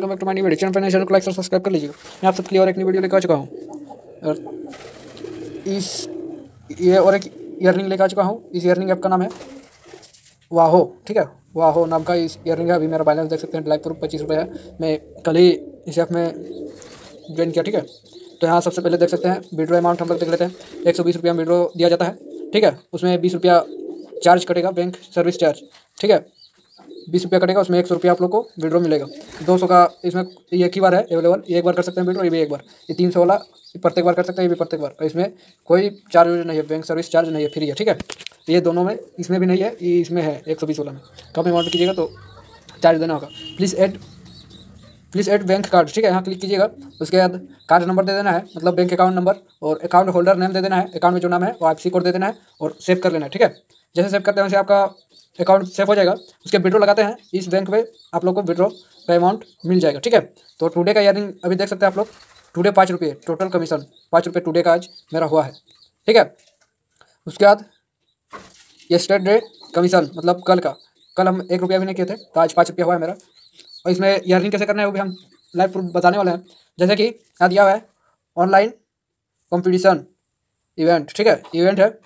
Welcome back to my new video. Channel को like और subscribe कर लीजिएगा। मैं आप सबके लिए और एक नई वीडियो लेकर आ चुका हूँ और ये और एक ईयररिंग लेकर आ चुका हूँ। इस ईयररिंग ऐप का नाम है वाहो। ठीक है, वाहो नाम का इस ईयररिंग है। अभी मेरा बैलेंस देख सकते हैं, लाइव प्रूफ 25 रुपये है। मैं कल ही इस ऐप में ज्वाइन किया। ठीक है, तो यहाँ सबसे पहले देख सकते हैं विड्रो अमाउंट हम लोग देख लेते हैं। 120 रुपया विड्रो दिया जाता है। ठीक है, उसमें 20 रुपया चार्ज कटेगा, बैंक सर्विस चार्ज। ठीक है, 20 रुपया कटेगा, उसमें 100 रुपया आप लोग को विड्रो मिलेगा। 200 का इसमें एक ही बार है अवेलेबल, ये एक बार कर सकते हैं विड्रो, ये भी एक बार। ये 300 वाला प्रत्येक बार कर सकते हैं, ये भी प्रत्येक बार। और इसमें कोई चार्ज नहीं है, बैंक सर्विस चार्ज नहीं है, फ्री है। ठीक है, ये दोनों में, इसमें भी नहीं है, ये इसमें है 120 वाला में। कम अमाउंट कीजिएगा तो चार्ज देना होगा। Please add bank card. ठीक है, यहाँ क्लिक कीजिएगा। उसके बाद कार्ड नंबर दे देना है, मतलब बैंक अकाउंट नंबर, और अकाउंट होल्डर नेम दे देना है। अकाउंट में जो नाम है वो IFSC कोड दे देना है और सेव कर लेना है। ठीक है, जैसे सेव करते हैं वैसे आपका अकाउंट सेव हो जाएगा। उसके विड्रो लगाते हैं इस बैंक में, आप लोग को विड्रो का अमाउंट मिल जाएगा। ठीक है, तो टुडे का ईयररिंग अभी देख सकते हैं आप लोग। टुडे 5 रुपये टोटल कमीशन, 5 रुपये टुडे का आज मेरा हुआ है। ठीक है, उसके बाद यस्टरडे कमीशन, मतलब कल हम 1 रुपया भी नहीं किए थे, तो आज 5 रुपया हुआ है मेरा। और इसमें ईयररिंग कैसे करना है वो भी हम लाइव प्रूफ बताने वाले हैं। जैसे कि यहाँ दिया हुआ है ऑनलाइन कंपटीशन इवेंट। ठीक है, इवेंट है,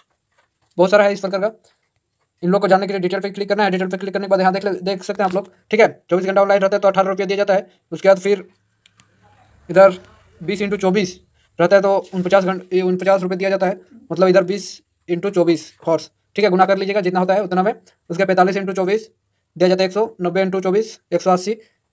बहुत सारा है इस प्रकार का। इन लोग को जानने के लिए डिटेल पे क्लिक करना है। डिटेल पे क्लिक करने के बाद यहाँ देख सकते हैं आप लोग। ठीक है, 24 घंटा ऑनलाइन रहता है तो 18 रुपया दिया जाता है। उसके बाद फिर इधर 20x24 रहता है तो 49 रुपये दिया जाता है, मतलब इधर 20x24 हॉर्स। ठीक है, गुना कर लीजिएगा जितना होता है उतना में। उसके 45x24 दिया जाता है 190x24 180,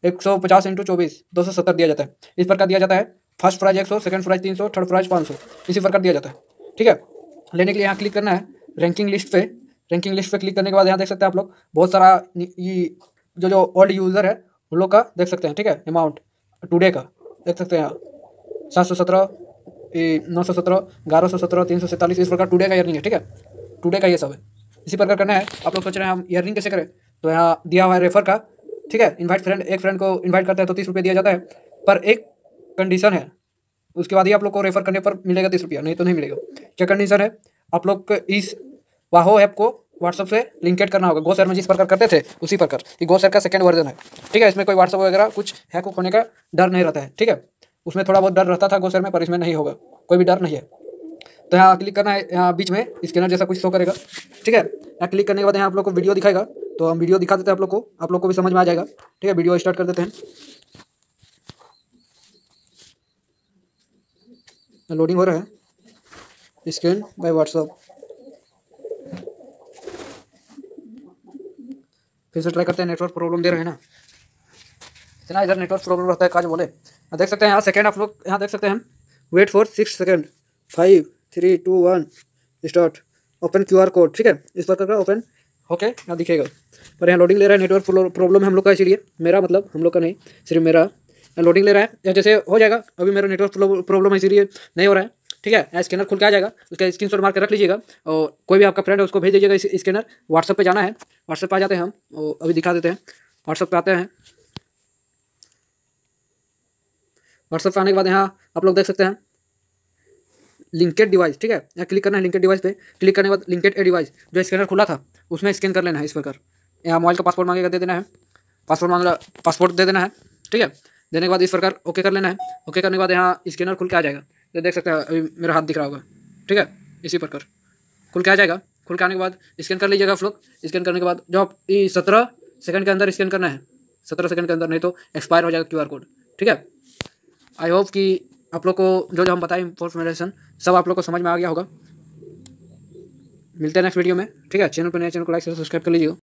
150x24 270 दिया जाता है। इस प्रकार दिया जाता है। First prize 100, second prize 300, third prize 500, इसी प्रकार दिया जाता है। ठीक है, लेने के लिए यहाँ क्लिक करना है रैंकिंग लिस्ट पे। रैंकिंग लिस्ट पे क्लिक करने के बाद यहाँ देख सकते हैं आप लोग बहुत सारा ये जो ओल्ड यूज़र है उन लोग का देख सकते हैं। ठीक है, अमाउंट टुडे का देख सकते हैं यहाँ 717, 917, 1117, 347, इस प्रकार टुडे का ईयररिंग है। ठीक है, टुडे का ये सब है। इसी प्रकार करना है। आप लोग सोच रहे हैं हम ईयररिंग कैसे करें, तो यहाँ दिया हुआ है रेफर का। ठीक है, इनवाइट फ्रेंड, एक फ्रेंड को इनवाइट करते हैं तो 30 रुपये दिया जाता है, पर एक कंडीशन है। उसके बाद ही आप लोग को रेफर करने पर मिलेगा 30 रुपया, नहीं तो नहीं मिलेगा। क्या कंडीशन है, आप लोग को इस वाहो ऐप को व्हाट्सअप से लिंकेड करना होगा। गो शेयर में जिस प्रकार करते थे उसी प्रकार। ये गो शेयर का सेकंड वर्जन है। ठीक है, इसमें कोई व्हाट्सअप वगैरह कुछ हैक होने का डर नहीं रहता है। ठीक है, उसमें थोड़ा बहुत डर रहता था गो शेयर में, पर इसमें नहीं होगा, कोई भी डर नहीं है। तो यहाँ क्लिक करना है, यहाँ बीच में स्कैनर जैसा कुछ शो करेगा। ठीक है, यहाँ क्लिक करने के बाद यहाँ आप लोग को वीडियो दिखाएगा, तो हम वीडियो दिखा देते हैं आप लोग को भी समझ में आ जाएगा। ठीक है, वीडियो स्टार्ट कर देते हैं। लोडिंग हो रहा है, स्कैन बाय व्हाट्सअप। फिर से ट्राई करते हैं, नेटवर्क प्रॉब्लम दे रहे हैं ना, इतना इधर नेटवर्क प्रॉब्लम रहता है, काज बोले। देख सकते हैं यहाँ सेकंड, आप लोग यहाँ देख सकते हैं wait for 6 second, 5 3 2 1 start, open QR code. ठीक है, इस प्रकार का ओपन होके यहाँ दिखेगा, पर यहाँ लोडिंग ले रहा है। नेटवर्क प्रॉब्लम है हम लोग का, इसीलिए मेरा, मतलब हम लोग का नहीं, सिर्फ मेरा लोडिंग ले रहा है। या जैसे हो जाएगा, अभी मेरा नेटवर्क प्रॉब्लम है इसीलिए नहीं हो रहा है। ठीक है, यहाँ स्कैनर खुल के आ जाएगा, उसका स्क्रीनशॉट मार के रख लीजिएगा और कोई भी आपका फ्रेंड है उसको भेज दीजिएगा इस स्कैनर। व्हाट्सएप पे जाना है, व्हाट्सएप पे आ जाते हैं हम, और अभी दिखा देते हैं। व्हाट्सएप पे आते हैं। व्हाट्सएप पे आने के बाद यहाँ आप लोग देख सकते हैं लिंकेड डिवाइस। ठीक है, यहाँ क्लिक करना है लिंकेड डिवाइस पे। क्लिक करने के बाद लिंकेड ए डिवाइस, जो स्कैनर खुला था उसमें स्कैन कर लेना है इस प्रकार। यहाँ मोबाइल का पासवर्ड मांगेगा, दे देना है। पासवर्ड दे देना है। ठीक है, देने के बाद इस प्रकार ओके कर लेना है। ओके करने के बाद यहाँ स्कैनर खुल के आ जाएगा, तो देख सकते हैं अभी मेरा हाथ दिख रहा होगा। ठीक है, इसी प्रकार खुल के आ जाएगा। खुल के आने के बाद स्कैन कर लीजिएगा आप लोग। स्कैन करने के बाद जो आप 17 सेकंड के अंदर स्कैन करना है, 17 सेकंड के अंदर, नहीं तो एक्सपायर हो जाएगा QR कोड। ठीक है, आई होप कि आप लोग को जो हम बताएं इन्फॉर्मेशन सब आप लोग को समझ में आ गया होगा। मिलते हैं नेक्स्ट वीडियो में। ठीक है, चैनल पर नया, चैनल को लाइक सब्सक्राइब कर लीजिएगा।